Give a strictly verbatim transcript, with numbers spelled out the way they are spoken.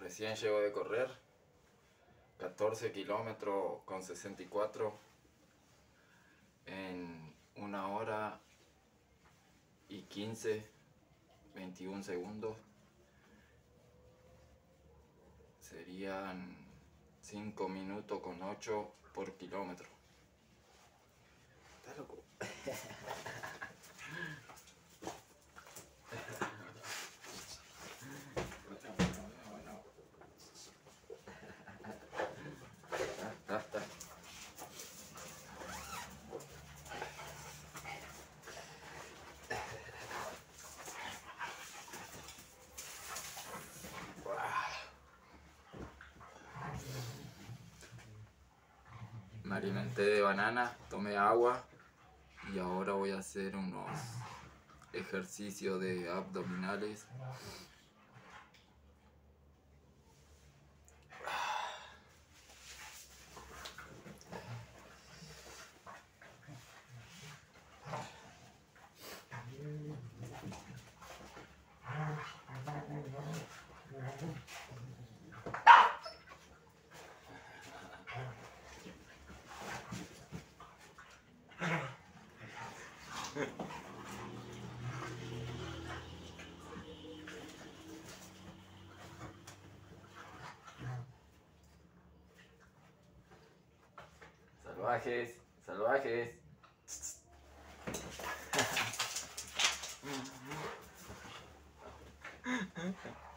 Recién llego de correr catorce kilómetros con sesenta y cuatro en una hora y quince, veintiún segundos. Serían cinco minutos con ocho por kilómetro. ¿Estás loco? Me alimenté de banana, tomé agua y ahora voy a hacer unos ejercicios de abdominales. Salvajes, salvajes.